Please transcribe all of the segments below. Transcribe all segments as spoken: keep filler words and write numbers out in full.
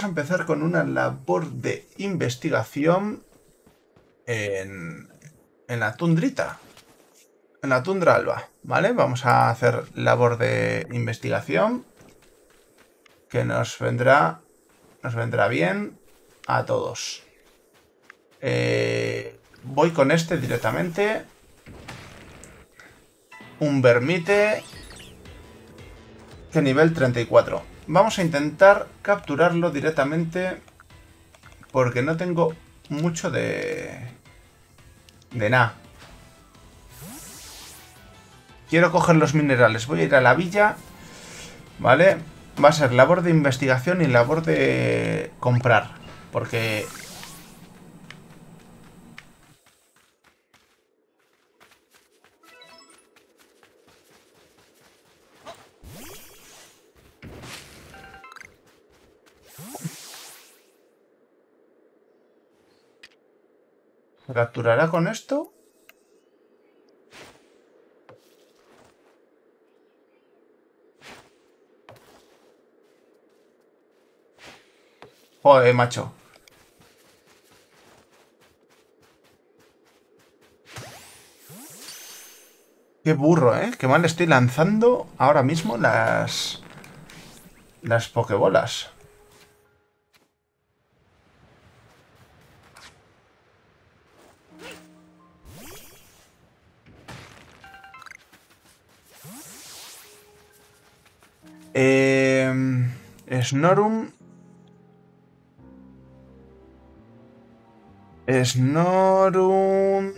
a empezar con una labor de investigación en, en la tundrita. En la tundra alba, ¿vale? Vamos a hacer labor de investigación que nos vendrá, nos vendrá bien a todos. Eh, voy con este directamente. Un vermite. Que nivel treinta y cuatro. Vamos a intentar capturarlo directamente porque no tengo mucho de... de nada. Quiero coger los minerales. Voy a ir a la villa. ¿Vale? Va a ser labor de investigación y labor de comprar. Porque... ¿me capturará con esto? Joder, macho. Qué burro, ¿eh? Qué mal estoy lanzando ahora mismo las... las pokebolas. Eh... Snorum... Snorum...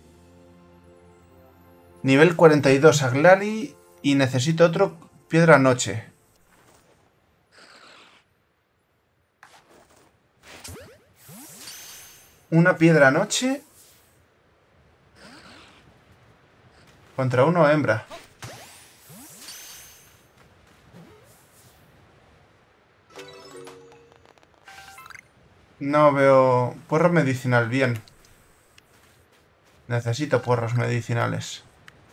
Nivel cuarenta y dos Aglari y necesito otro Piedra Noche. Una Piedra Noche contra uno hembra. No veo... Puerro medicinal, bien. Necesito puerros medicinales.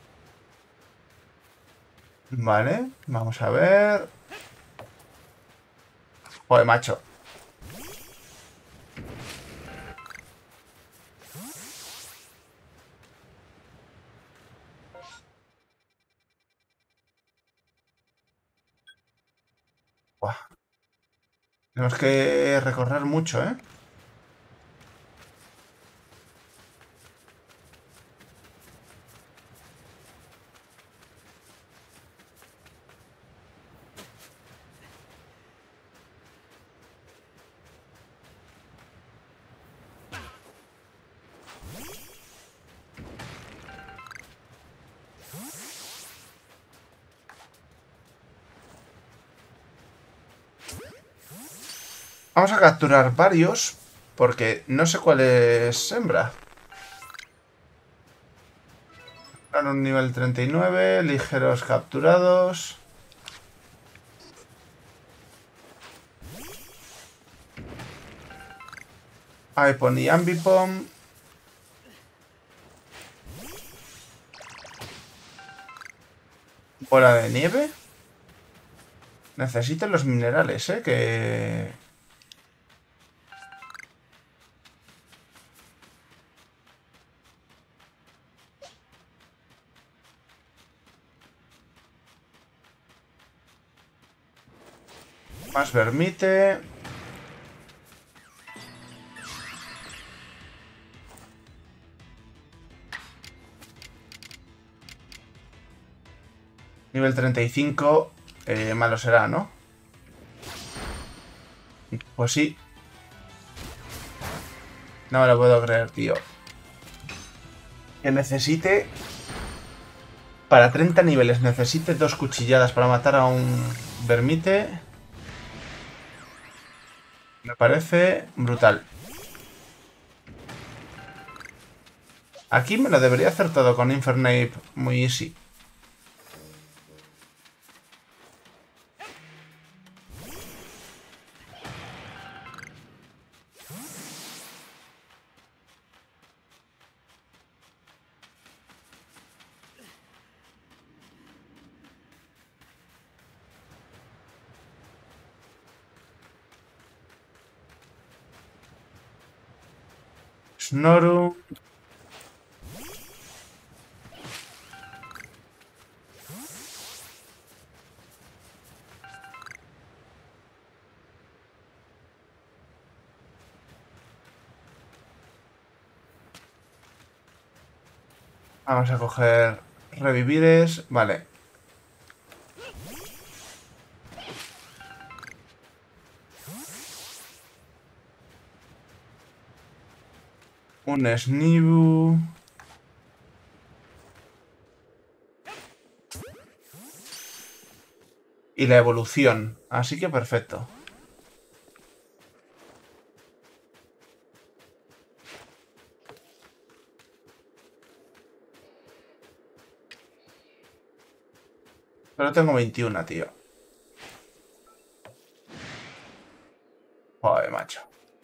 Vale, vamos a ver... Joder, macho. Buah. Tenemos que recorrer mucho, ¿eh? Vamos a capturar varios, porque no sé cuál es hembra. Ahora un nivel treinta y nueve, ligeros capturados. Aipon y Ambipom. Bola de nieve. Necesito los minerales, ¿eh? Que... Más vermite. Nivel treinta y cinco. Eh, malo será, ¿no? Pues sí. No me lo puedo creer, tío. Que necesite... Para treinta niveles necesite dos cuchilladas para matar a un vermite. Me parece brutal. Aquí me lo debería hacer todo con Infernape muy easy. Snoru. Vamos a coger revivires. Vale. Un Snibu. Y la evolución. Así que perfecto. Pero tengo veintiuno, tío. Joder, macho.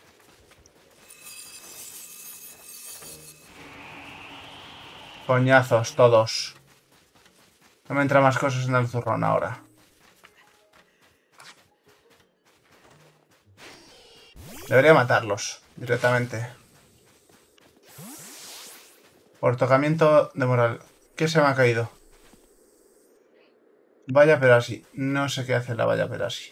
Coñazos todos. No me entran más cosas en el zurrón ahora. Debería matarlos directamente. Por tocamiento de moral. ¿Qué se me ha caído? Vaya Perasi. No sé qué hace la vaya Perasi.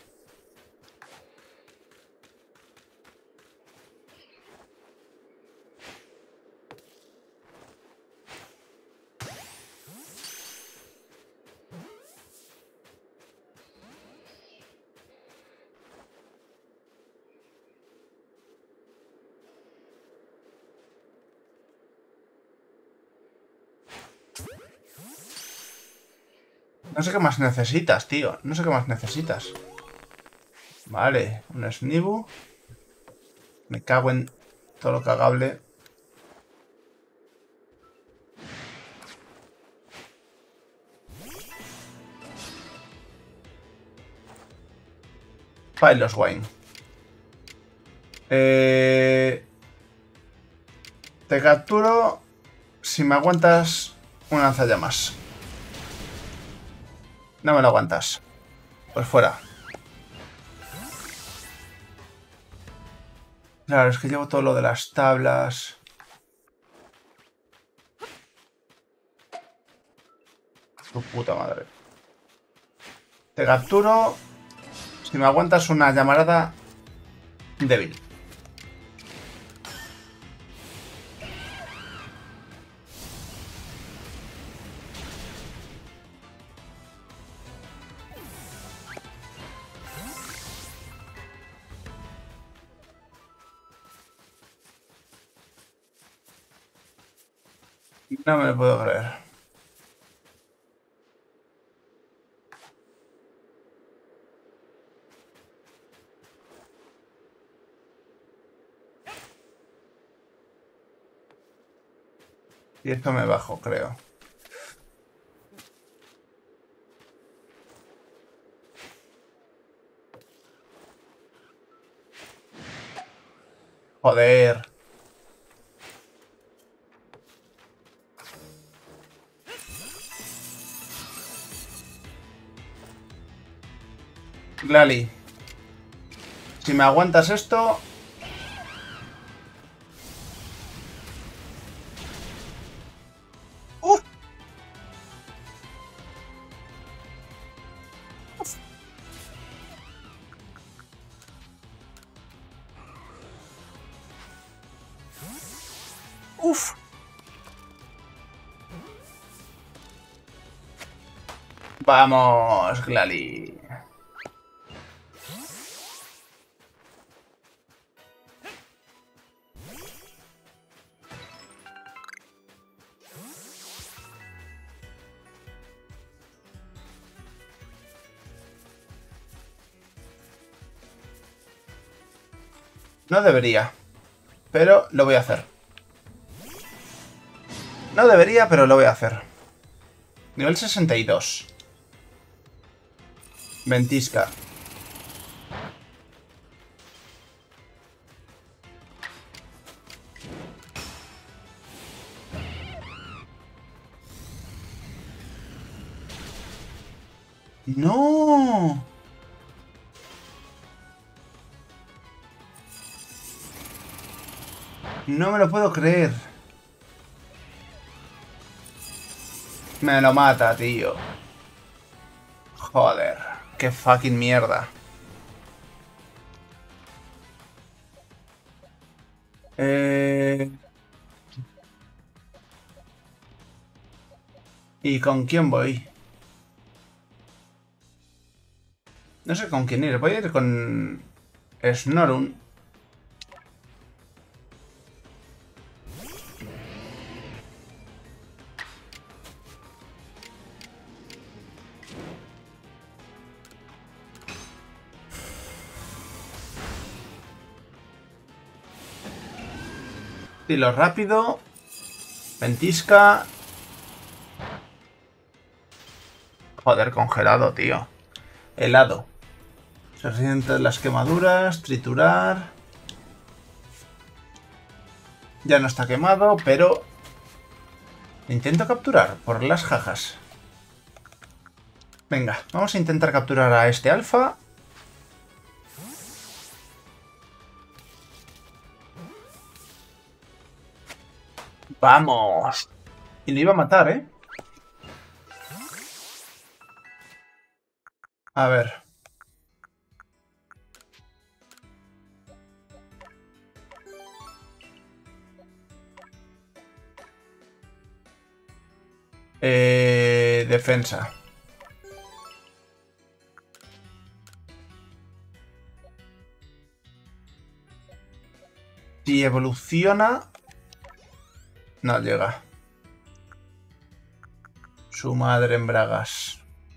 No sé qué más necesitas, tío. No sé qué más necesitas. Vale, un Snibu. Me cago en todo lo cagable. Pylos Wine. Eh... Te capturo si me aguantas un lanzallamas. No me lo aguantas. Pues fuera. Claro, es que llevo todo lo de las tablas. Tu puta madre. Te capturo si me aguantas una llamarada débil. No me lo puedo creer. Y esto me bajo, creo. Joder. Glalie. Si me aguantas esto... ¡Uf! ¡Uf! Vamos, Glalie. No debería, pero lo voy a hacer. No debería, pero lo voy a hacer. Nivel sesenta y dos. Ventisca. ¡No! No me lo puedo creer. Me lo mata, tío. Joder. Qué fucking mierda. Eh... ¿Y con quién voy? No sé con quién ir. Voy a ir con Snorun. Tiro rápido. Ventisca. Joder, congelado, tío. Helado. Se resienten las quemaduras. Triturar. Ya no está quemado, pero... Intento capturar por las jajas. Venga, vamos a intentar capturar a este alfa. ¡Vamos! Y lo iba a matar, ¿eh? A ver. Eh, defensa. Si evoluciona... No llega. Su madre en bragas.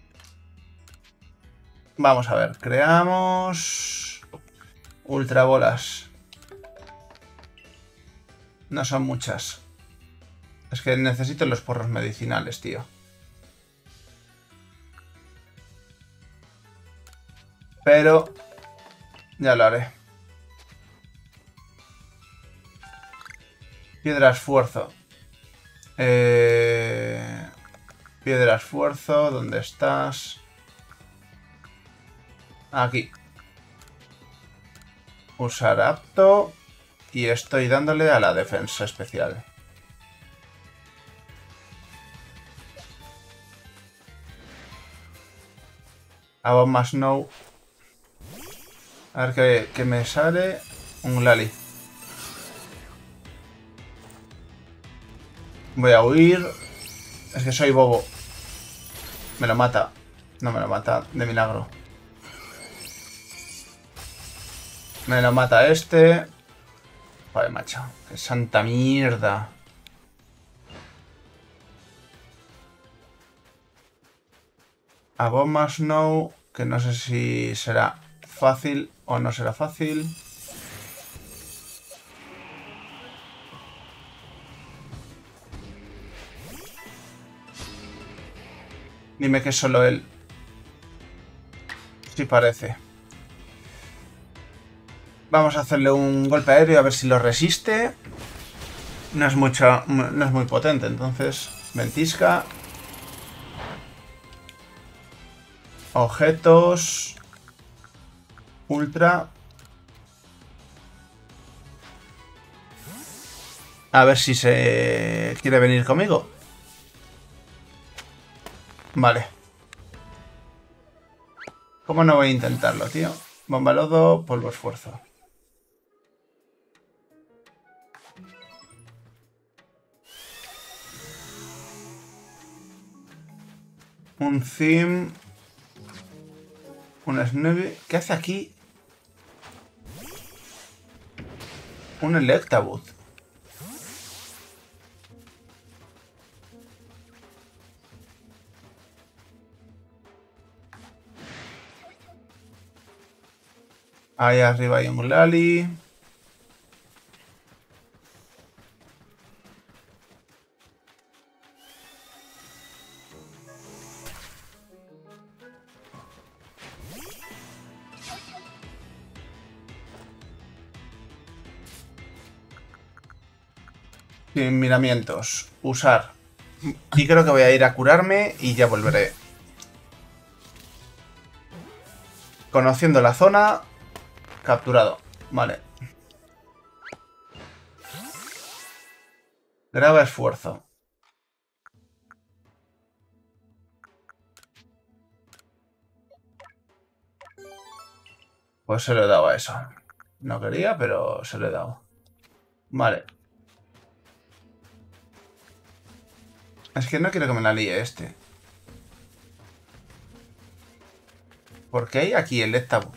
Vamos a ver. Creamos... Ultra bolas. No son muchas. Es que necesito los porros medicinales, tío. Pero... Ya lo haré. Piedra esfuerzo. Eh... Piedra esfuerzo. ¿Dónde estás? Aquí. Usar apto. Y estoy dándole a la defensa especial. A bomba snow. A ver qué, qué me sale. Un Lali. Voy a huir. Es que soy bobo. Me lo mata. No me lo mata de milagro. Me lo mata este. Joder, macho. Qué santa mierda. A bomba snow. Que no sé si será fácil o no será fácil. Dime que es solo él. Sí parece. Vamos a hacerle un golpe aéreo a ver si lo resiste. No es mucho, no es muy potente, entonces ventisca. Objetos. Ultra. A ver si se quiere venir conmigo. Vale. ¿Cómo no voy a intentarlo, tío? Bomba lodo, polvo esfuerzo. Un Zim. Un Snubby. ¿Qué hace aquí? Un Electabuzz. Ahí arriba hay un Lali. Sin miramientos. Usar. Y creo que voy a ir a curarme y ya volveré. Conociendo la zona. Capturado. Vale. Graba esfuerzo. Pues se lo he dado a eso. No quería, pero se lo he dado. Vale. Es que no quiero que me la líe este. ¿Por qué hay aquí el Lectabú?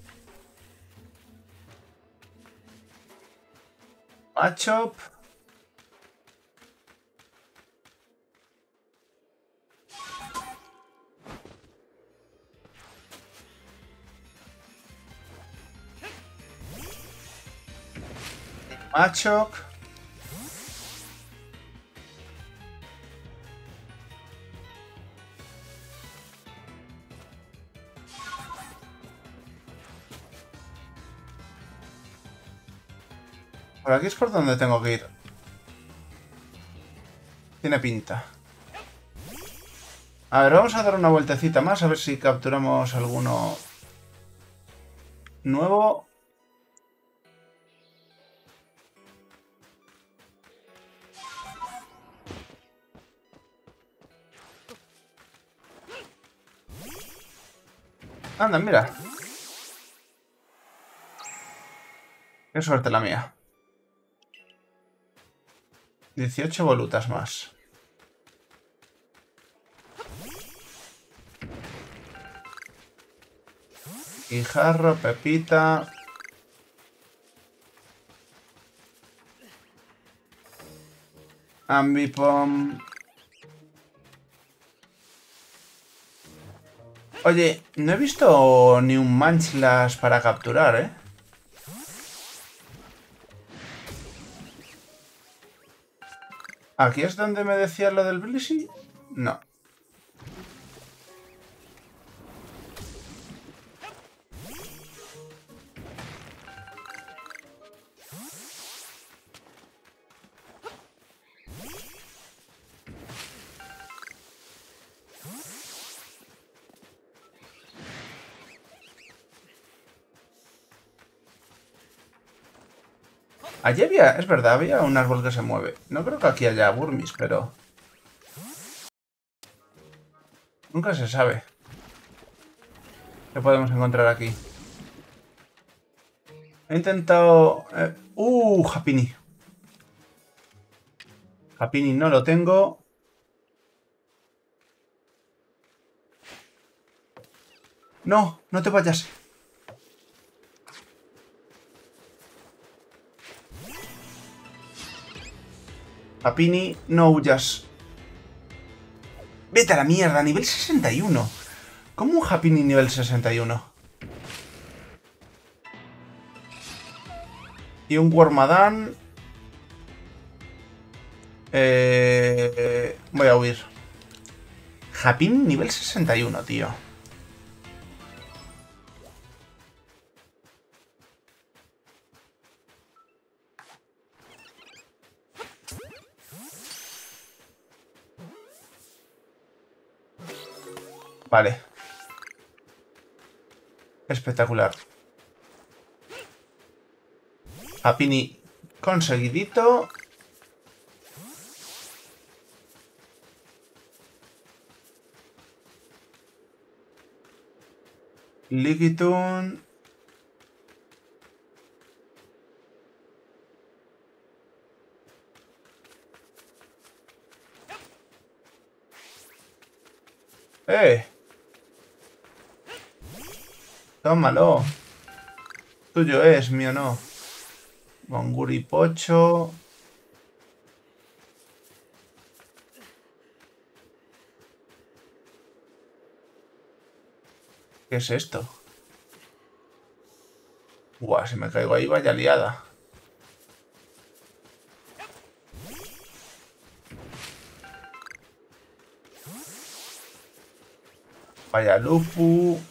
Machop. Machop. Por aquí es por donde tengo que ir. Tiene pinta. A ver, vamos a dar una vueltecita más a ver si capturamos alguno nuevo. Anda, mira. Qué suerte la mía. dieciocho volutas más. Guijarro, Pepita. Ambipom. Oye, no he visto ni un Manchlas para capturar, ¿eh? ¿Aquí es donde me decía lo del Blissey? No. Allí había, es verdad, había un árbol que se mueve. No creo que aquí haya Burmis, pero... nunca se sabe. ¿Qué podemos encontrar aquí? He intentado... Eh... ¡Uh! Happiny. Happiny no lo tengo. No, no te vayas. Happiny, no huyas. Vete a la mierda, nivel sesenta y uno. ¿Cómo un Happiny nivel sesenta y uno? Y un Wormadam. Eh, voy a huir. Happiny nivel sesenta y uno, tío. Vale. Espectacular. Happiny conseguidito. Lickitung. ¡Eh! Tómalo. Tuyo es, mío no. Monguripocho. ¿Qué es esto? Buah, si me caigo ahí, vaya liada. Vaya Lupu.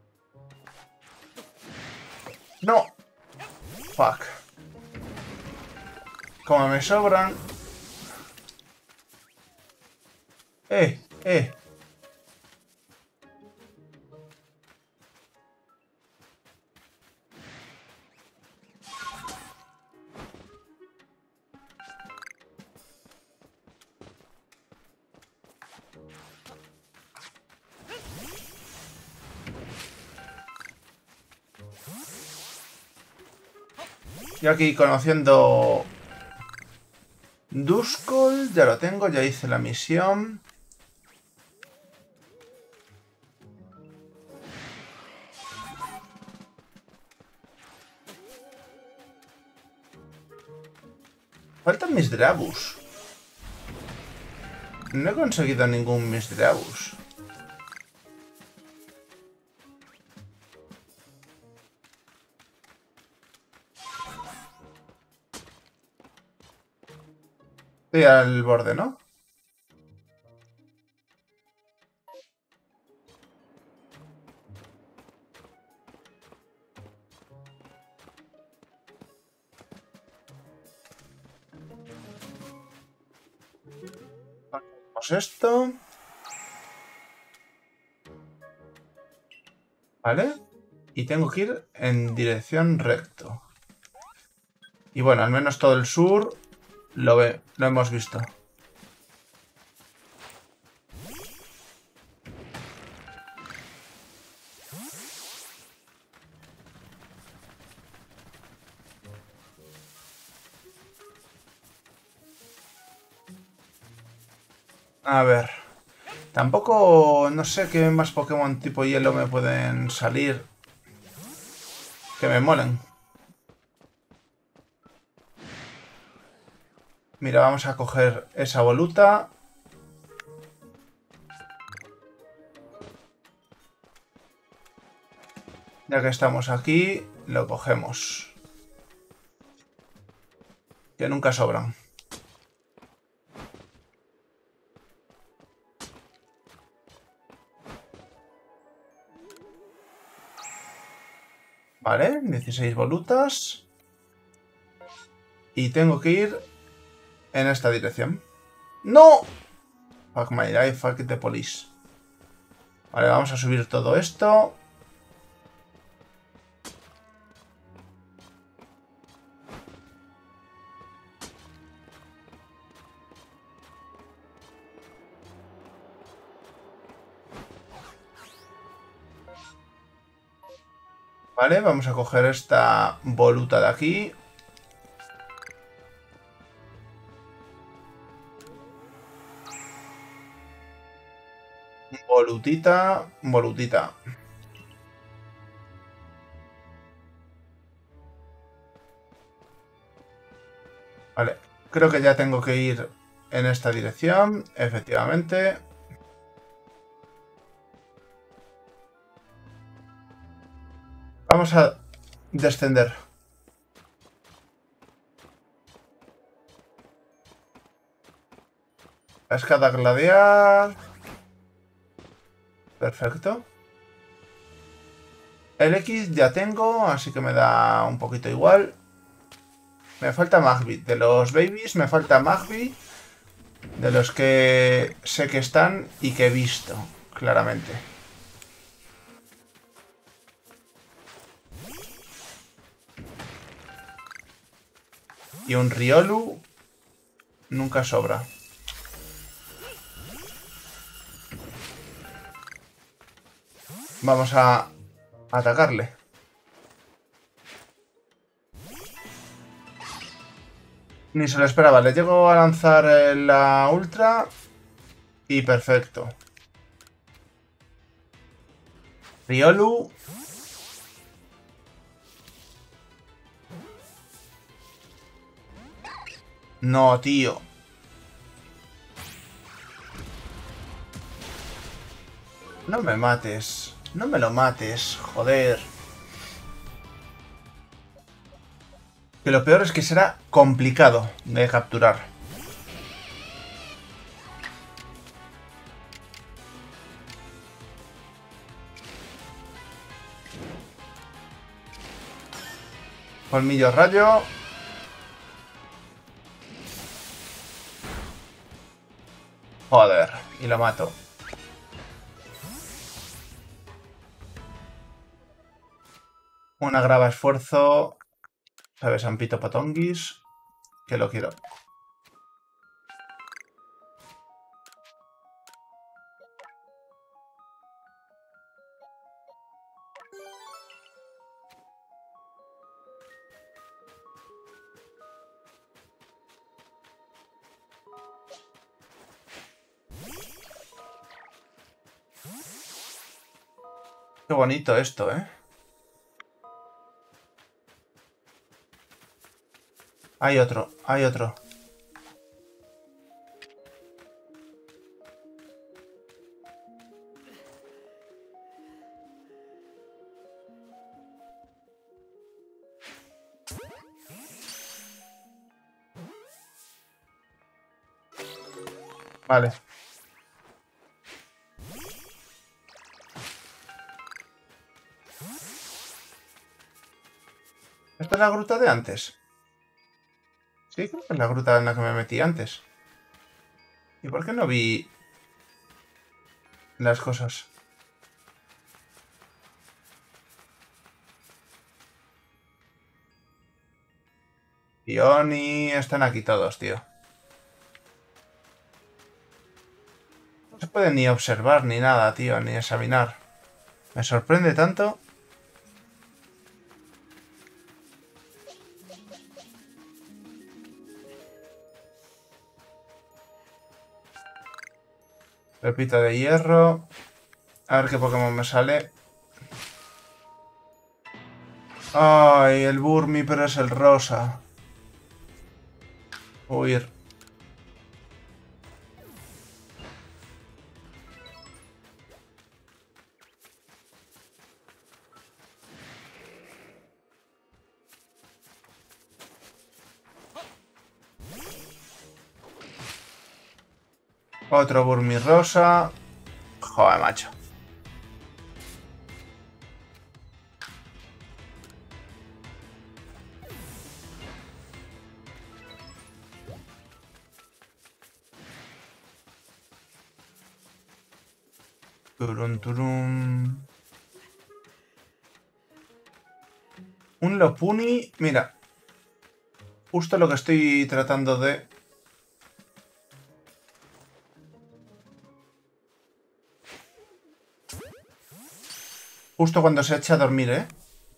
No. Fuck. Como me sobran... Eh, eh. Yo aquí conociendo Duskull, ya lo tengo, ya hice la misión. Faltan mis Drabus. No he conseguido ningún mis Drabus. Estoy al borde, ¿no? Hacemos esto. ¿Vale? Y tengo que ir en dirección recto. Y bueno, al menos todo el sur lo, ve, lo hemos visto. A ver. Tampoco no sé qué más Pokémon tipo hielo me pueden salir. Que me molen. Mira, vamos a coger esa voluta. Ya que estamos aquí, lo cogemos. Que nunca sobran. Vale, dieciséis volutas. Y tengo que ir en esta dirección. ¡No! Fuck my life, fuck the police. Vale, vamos a subir todo esto. Vale, vamos a coger esta voluta de aquí. Volutita, volutita. Vale, creo que ya tengo que ir en esta dirección, efectivamente. Vamos a descender. Escada gladiar. Perfecto. El X ya tengo, así que me da un poquito igual. Me falta Magby. De los babies me falta Magby. De los que sé que están y que he visto, claramente. Y un Riolu nunca sobra. Vamos a atacarle. Ni se lo esperaba. Le llego a lanzar la ultra. Y perfecto. Riolu. No, tío. No me mates. No me lo mates, joder. Que lo peor es que será complicado de capturar. Colmillo rayo. Joder, y lo mato. Una grava esfuerzo. ¿Sabes? Ampito Patonguis. Que lo quiero. Qué bonito esto, ¿eh? Hay otro, hay otro. Vale. ¿Esta es la gruta de antes? Sí, creo que es la gruta en la que me metí antes. ¿Y por qué no vi las cosas? Y Oni están aquí todos, tío. No se puede ni observar ni nada, tío, ni examinar. Me sorprende tanto. Pepita de hierro. A ver qué Pokémon me sale. Ay, el Burmy, pero es el rosa. Huir. Otro Burmy rosa. Joder, macho. Turun, turun. Un Lopuni. Mira. Justo lo que estoy tratando de... Justo cuando se echa a dormir, ¿eh?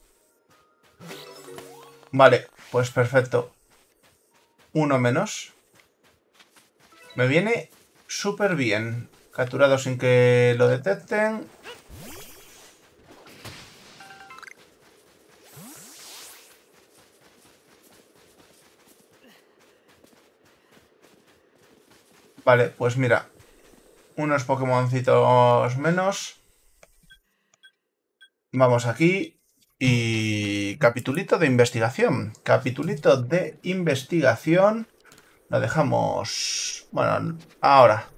Vale, pues perfecto. Uno menos. Me viene súper bien. Capturado sin que lo detecten. Vale, pues mira. Unos Pokémoncitos menos. Vamos aquí. Y... Capitulito de investigación. Capitulito de investigación. Lo dejamos... Bueno, ahora.